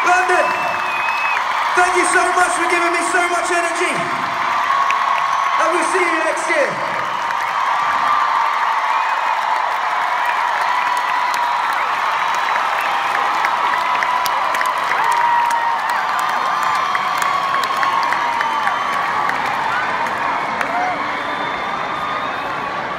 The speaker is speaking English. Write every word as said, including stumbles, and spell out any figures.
London, thank you so much for giving me so much energy. And we'll see you next year.